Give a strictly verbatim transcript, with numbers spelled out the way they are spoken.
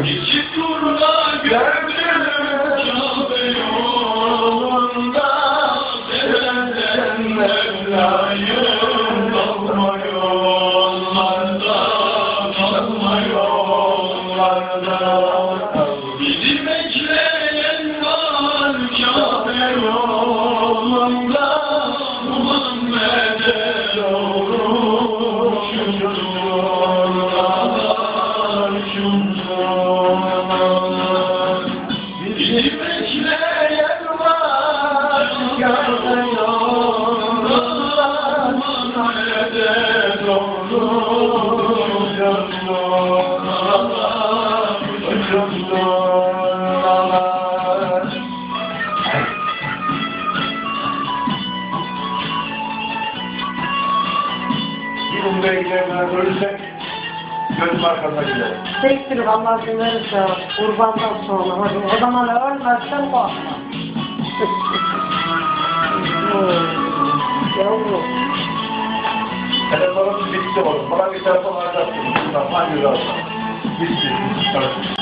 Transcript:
İki turda gördüm Kabe yolunda, seversen Mevla'yım, kalma yollarda, kalma yollarda. Bizi bekleyen var Kabe yolunda, Muhammed'e doğru şunlar, şunlar. Bizi bekleyen var Kabe yolunda, Muhammed'e doğru şunlar, şunlar. Bunun beylerine ölürsek gözüm arkasına gider. Tektir vallahi verirse kurbandan sonra. Hadi o zaman ölmezsen korkma. Yavrum. Telefonum bitti oğlum. Bana bir telefon alacaksın. Bundan hangi razı? Bitti.